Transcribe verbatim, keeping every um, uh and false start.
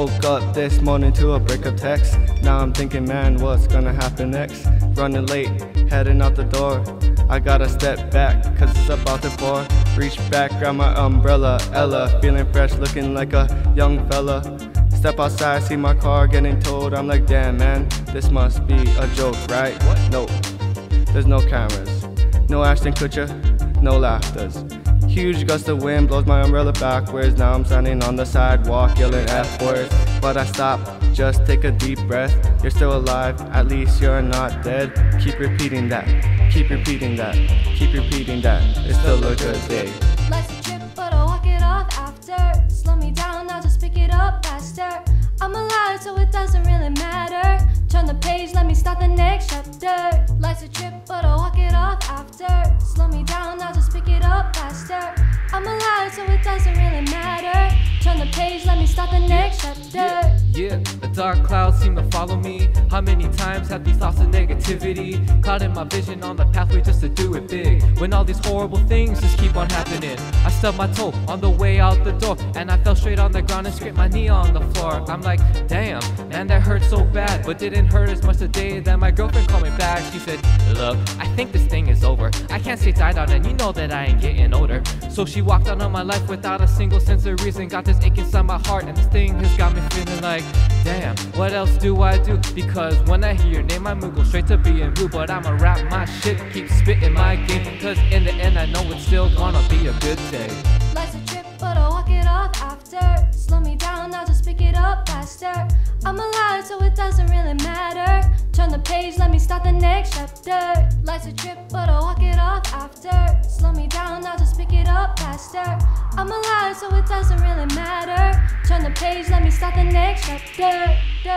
Woke up this morning to a breakup text. Now I'm thinking, man, what's gonna happen next? Running late, heading out the door. I gotta step back, cause it's about to pour. Reach back, grab my umbrella, Ella. Feeling fresh, looking like a young fella. Step outside, see my car getting towed. I'm like, damn man, this must be a joke, right? Nope, there's no cameras, no Ashton Kutcher, no laughters. Huge gust of wind blows my umbrella backwards. Now I'm standing on the sidewalk yelling F words. But I stop, just take a deep breath. You're still alive, at least you're not dead. Keep repeating that, keep repeating that, keep repeating that. It's still a good day. Life's a trip, but I'll walk it off after. Slow me down, I'll just pick it up faster. I'm alive, so it doesn't really matter. Turn the page, let me start the next chapter. Life's a trip, but I'll walk it off after. Slow me down, I'll just pick it up faster. I'm alive, so it doesn't really matter. Turn the page, let me start the next chapter. Yeah, yeah, the dark clouds seem to follow me. How many times have these thoughts of negativity clouded my vision on the pathway just to do it big? When all these horrible things just keep on happening. I stubbed my toe on the way out the door, and I fell straight on the ground and scraped my knee on the floor. I'm like, damn, man, that hurt so bad. But didn't hurt as much the day that my girlfriend called me back. She said, look, I think this thing is over. I can't say die down, and you know that I ain't getting older. So she walked out of my life without a single sense of reason. Got this ache inside my heart, and this thing has got me feeling like, damn, what else do I do? Because when I hear your name, I move go straight to being rude. But I'ma rap my shit, keep spitting my game, cause in the end I know it's still gonna be a good day. Life's a trip, but I'll walk it off after. Slow me down, I'll just pick it up faster. I'm alive, so it doesn't really matter. Turn the page, let me start the next chapter. Life's a trip, but I'll walk it off after. Slow me down, I'll just pick it up faster. I'm alive, so it doesn't really matter. Turn the page, let me start the next chapter.